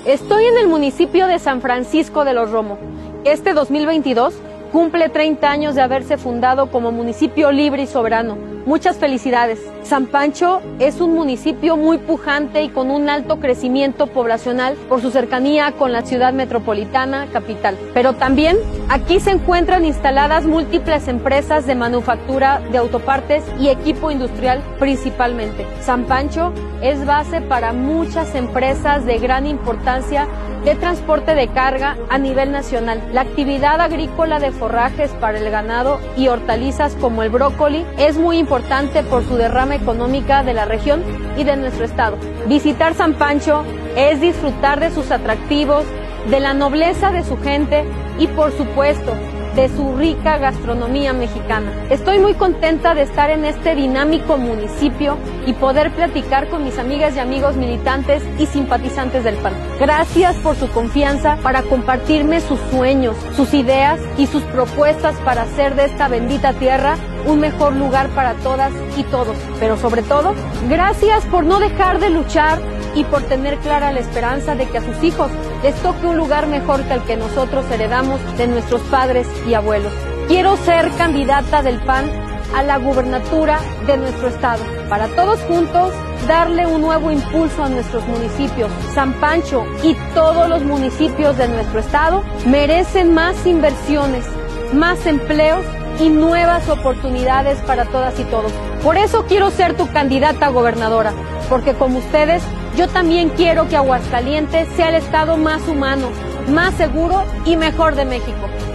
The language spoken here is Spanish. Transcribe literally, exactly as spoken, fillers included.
Estoy en el municipio de San Francisco de los Romo. Este dos mil veintidós cumple treinta años de haberse fundado como municipio libre y soberano. Muchas felicidades. San Pancho es un municipio muy pujante y con un alto crecimiento poblacional por su cercanía con la ciudad metropolitana capital. Pero también aquí se encuentran instaladas múltiples empresas de manufactura de autopartes y equipo industrial principalmente. San Pancho es base para muchas empresas de gran importancia de transporte de carga a nivel nacional. La actividad agrícola de forrajes para el ganado y hortalizas como el brócoli es muy importante por su derrama económica de la región y de nuestro estado. Visitar San Pancho es disfrutar de sus atractivos, de la nobleza de su gente y por supuesto de su rica gastronomía mexicana. Estoy muy contenta de estar en este dinámico municipio y poder platicar con mis amigas y amigos militantes y simpatizantes del P A N. Gracias por su confianza para compartirme sus sueños, sus ideas y sus propuestas para hacer de esta bendita tierra un mejor lugar para todas y todos. Pero sobre todo, gracias por no dejar de luchar y por tener clara la esperanza de que a sus hijos les toque un lugar mejor que el que nosotros heredamos de nuestros padres y abuelos. Quiero ser candidata del P A N a la gubernatura de nuestro estado, para todos juntos darle un nuevo impulso a nuestros municipios. San Pancho y todos los municipios de nuestro estado merecen más inversiones, más empleos y nuevas oportunidades para todas y todos. Por eso quiero ser tu candidata a gobernadora, porque como ustedes, yo también quiero que Aguascalientes sea el estado más humano, más seguro y mejor de México.